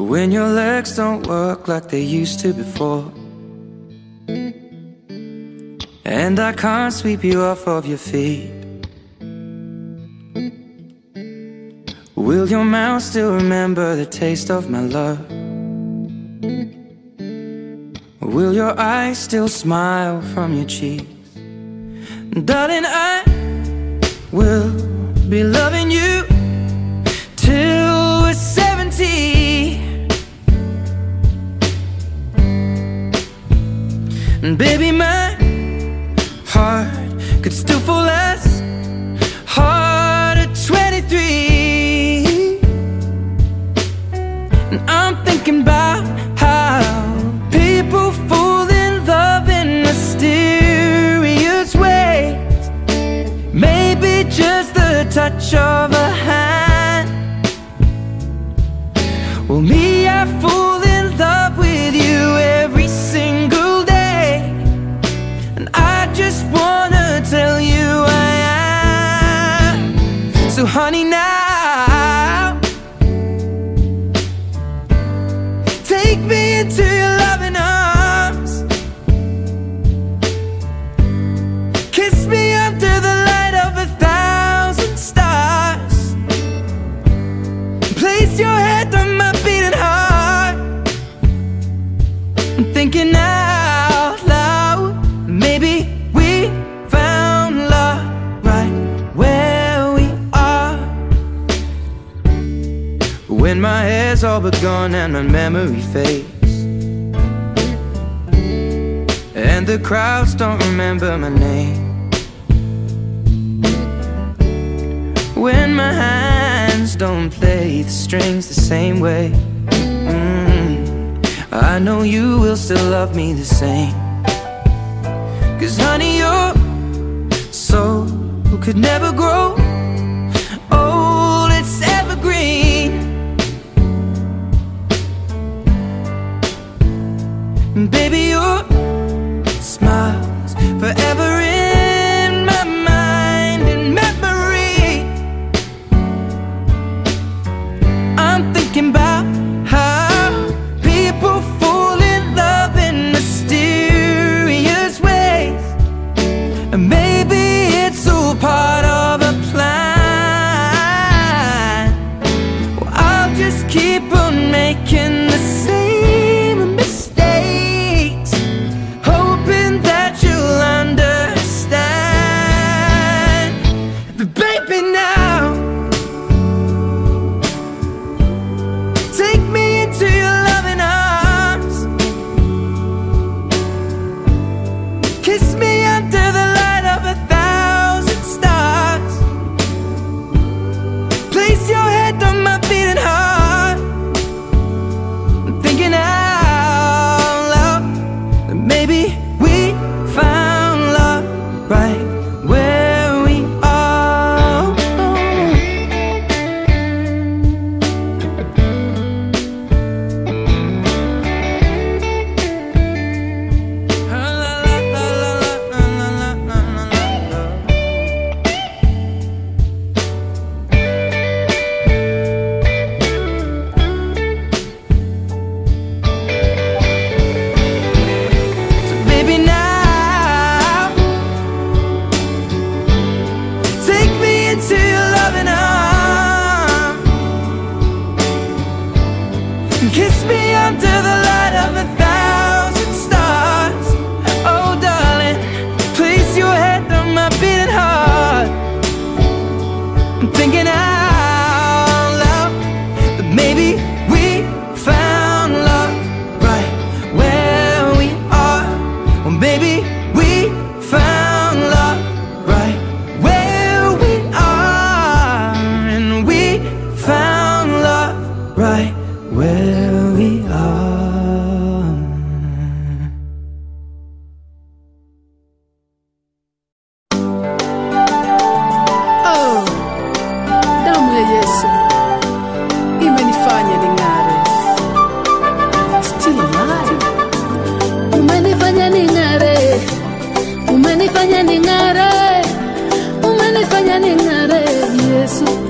when your legs don't work like they used to before, and I can't sweep you off of your feet. Will your mouth still remember the taste of my love? Will your eyes still smile from your cheeks? Darling, I will be loving you till we're 70. And baby, my heart could still fall as hard at 23. And I'm thinking about how people fall in love in mysterious ways. Maybe just the touch of a hand. Well, me, I fall in love with you every single day, and I just wanna tell you I am. So honey, now take me into your loving arms. Kiss me under the light of 1,000 stars. Place your head on my beating heart. I'm thinking out loud, maybe we found love right where we are. When my hair's all but gone and my memory fades, and the crowds don't remember my name, when my hands don't play the strings the same way, I know you will still love me the same. 'Cause honey, your soul could never grow old, it's evergreen. Baby, your smile's forever in my mind and memory. I'm thinking about how people fall in love in mysterious ways, and maybe it's all part of a plan. Well, I'll just keep on making the same mistakes, hoping that you'll understand. But baby, now take me into your loving arms. Kiss me under the light of 1,000 stars. Place your head on my beating heart. I'm thinking out loud that maybe we found love right where we are. So baby, now take me into your loving arms. Kiss me under the light of 1,000 stars. Oh darling, place your head on my beating heart. I'm thinking out loud that maybe we found love right where we are. Well, maybe we found love right where we are, and we found love right where we are. Oh, damu ya Yesu imenifanya ning'are. Still alive. Umenifanya ning'are, umenifanya ning'are, umenifanya ning'are, Yesu.